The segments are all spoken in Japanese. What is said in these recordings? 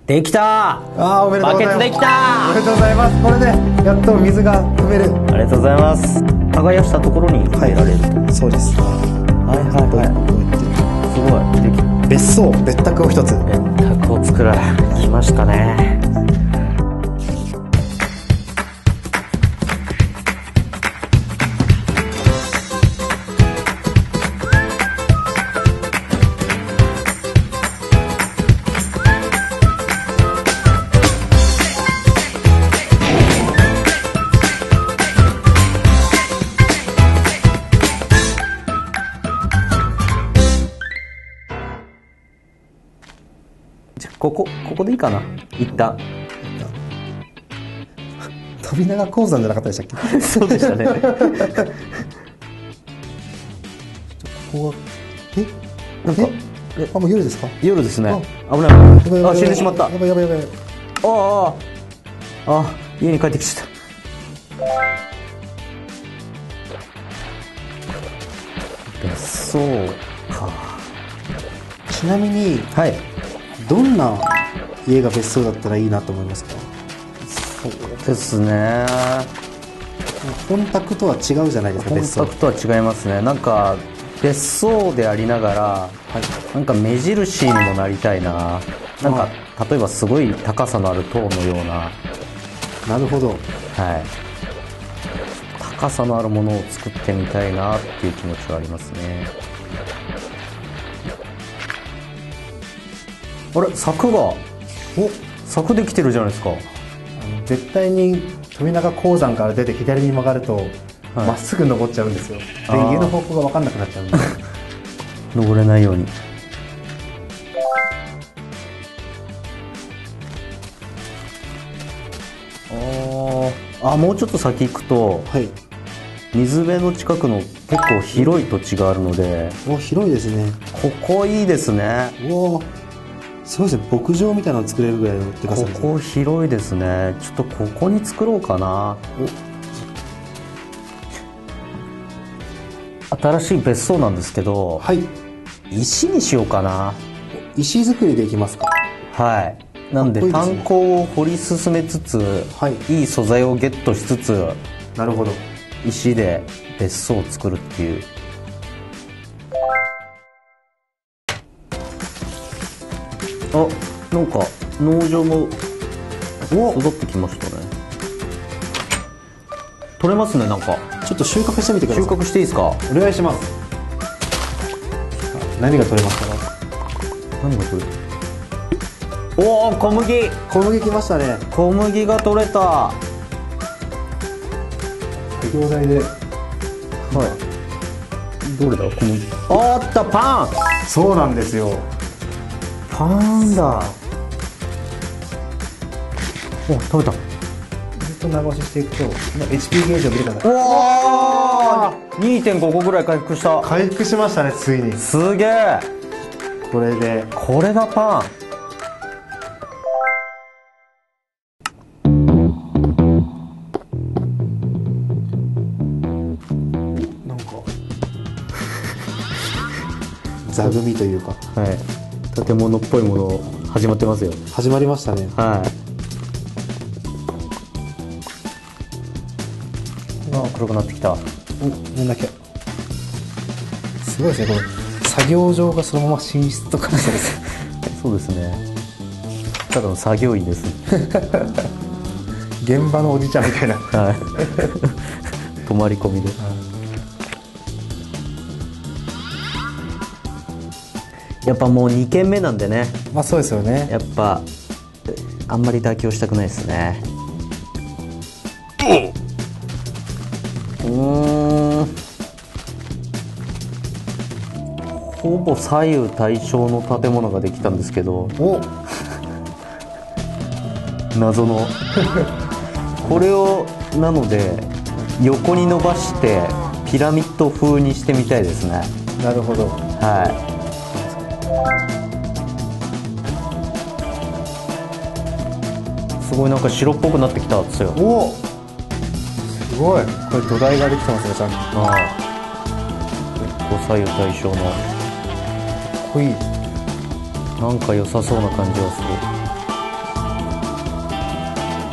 できたー。おめでとうございます。 バケツできたおめでとうございます。これでやっと水が汲める。 ありがとうございます。耕したところに入れられると。 そうです。 はいはいはい。すごい。でき別荘、別宅を一つ。 別宅を作ら来ましたね。ここでいいかな一旦。 飛永鉱山じゃなかったでしたっけ？ そうでしたね。 ここはなんかもう夜ですか？ 夜ですね。危ない。あ、死んでしまった。 やばいやばいやばい。 あ、家に帰ってきちゃった。別荘か。 ちなみに、 はい。 どんな家が別荘だったらいいなと思いますか？ そうですね。 本宅とは違うじゃないですか。 本宅とは違いますね。なんか別荘でありながら、なんか目印にもなりたいな。なんか例えばすごい高さのある塔のような。 なるほど。 はい。高さのあるものを作ってみたいなっていう気持ちはありますね。あれ、柵できてるじゃないですか。 絶対に富永鉱山から出て左に曲がるとまっすぐ登っちゃうんですよ。で、家の方向が分かんなくなっちゃうんで登れないように。もうちょっと先行くと、水辺の近くの結構広い土地があるので。 広いですね。 ここいいですね。 すごいですね。牧場みたいなの作れるぐらいのでかさですね。 ここ広いですね。ちょっとここに作ろうかな。新しい別荘なんですけど、石にしようかな。 石造りでいきますか？ はい。なんで炭鉱を掘り進めつつ、いい素材をゲットしつつ、 なるほど。 石で別荘を作るっていう。なんか農場も育ってきましたね。取れますね。なんかちょっと収穫してみてください。 収穫していいですか？ お願いします。何が取れましたか？ 何が取れる？小麦きましたね。 小麦が取れた。 作業台で。 どれだ小麦？あったパン。 そうなんですよ。 パンだ。食べた。 ずっと長押ししていくと HP ゲージを見るかな。 2.5 個ぐらい回復した。 回復しましたね、ついに。 すげえ。 これでこれがパン。 なんか座組というか、 建物っぽいもの始まってますよ。 始まりましたね。 黒くなってきた。 なんだっけ。すごいですね。この作業場がそのまま寝室とかしてですね。 そうですね。ただの作業員ですね。 現場のおじちゃんみたいな。 泊まり込みで。やっぱもう2軒目なんでね。 そうですよね。 やっぱあんまり妥協したくないですね。ほぼ左右対称の建物ができたんですけど、謎のこれをなので横に伸ばしてピラミッド風にしてみたいですね。 なるほど。 すごいなんか白っぽくなってきたんですよ。 すごい。これ土台ができてますね、ちゃんと。 左右対称の。かっこいい。なんか良さそうな感じがする。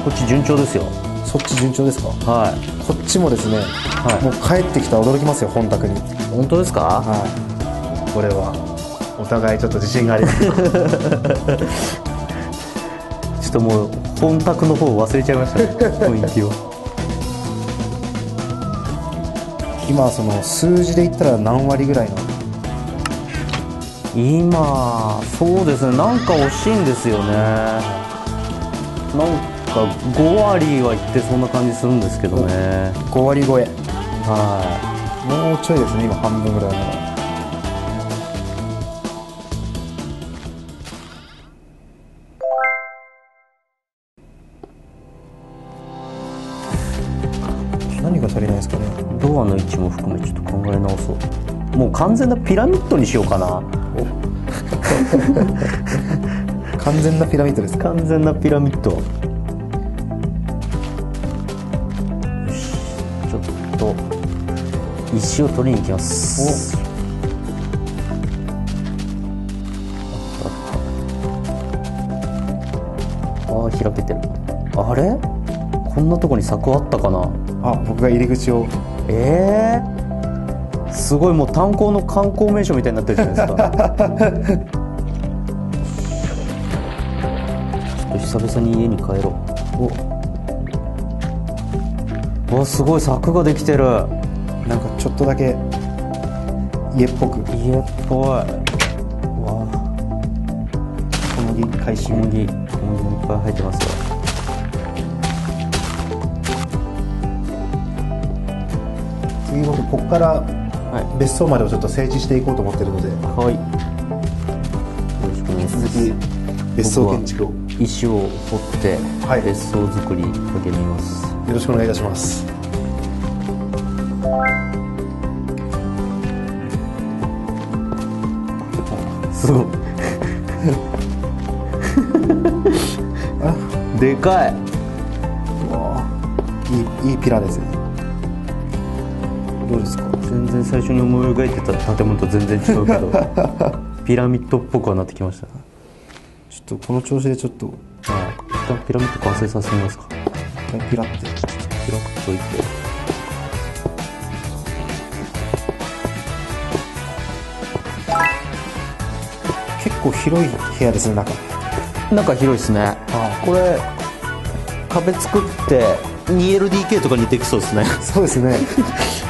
こっち順調ですよ。 そっち順調ですか？ はい。 こっちもですね、 はいもう帰ってきたら驚きますよ、本宅に。 本当ですか？ はい、これはお互いちょっと自信がありますちょっともう本宅の方を忘れちゃいましたね雰囲気を。 今その数字で言ったら何割ぐらいの？ 今そうですね、なんか惜しいんですよね。なんか5割はいってそんな感じするんですけどね。 5割超え。 はもうちょいですね、今半分ぐらいなら。何が足りないですかね。 い。ドアの位置も含めちょっと考え直そう。もう完全なピラミッドにしようかな。 完全なピラミッドですか？ 完全なピラミッド。よし、ちょっと石を取りに行きます。ああ、開けてる。あれ、こんなとこに柵あったかな。 あ、僕が入り口を。 すごい、もう炭鉱の観光名所みたいになってるじゃないですか。久々に家に帰ろう。お、すごい柵ができてる。 なんかちょっとだけ家っぽく。 家っぽい。わ小麦回収。 小麦いっぱい入ってますよ。 次僕ここから別荘までをちょっと整地していこうと思ってるので、 はい、よろしくお願いします。 続き別荘建築を石を掘ってはい別荘作り励みます。 よろしくお願いいたします。 すごいでかい。 いいピラですね。どうですか？ 全然最初に思い描いてた建物と全然違うけどピラミッドっぽくはなってきました。 ちょっとこの調子でちょっと一旦ピラミッド完成させてみますか。 ピラってピラッといって、 結構広い部屋ですね、 中広いですね。これ壁作って 2LDK とかにできそうですね。 そうですね。